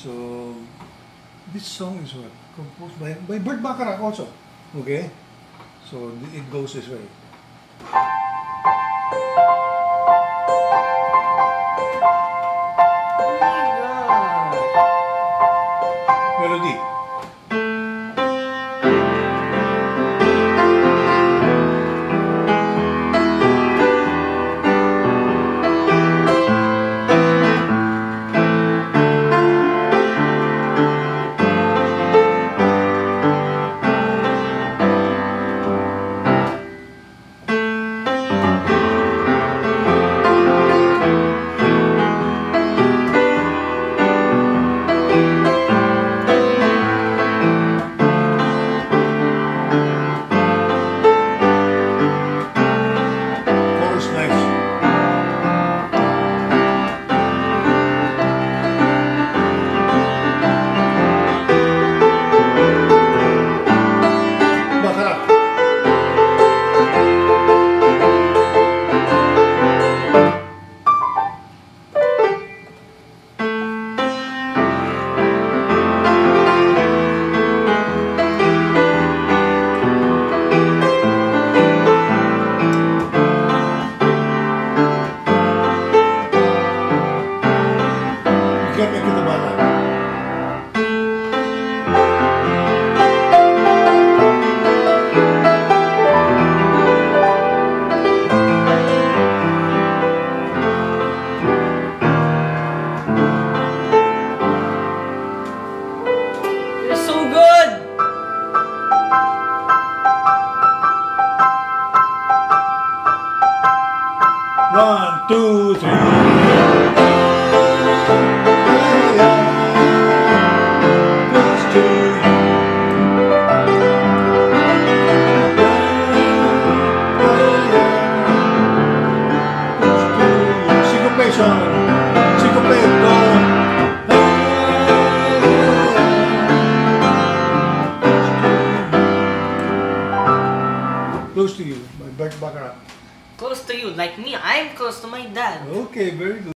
So, this song is what? Composed by Burt Bacharach also. Okay? So, it goes this way. Melody. One, two, three. Close to you. Close to you. Syncopation. Syncopate. Close to you by Burt Bacharach. Close to you, like me, I'm close to my dad. Okay, very good.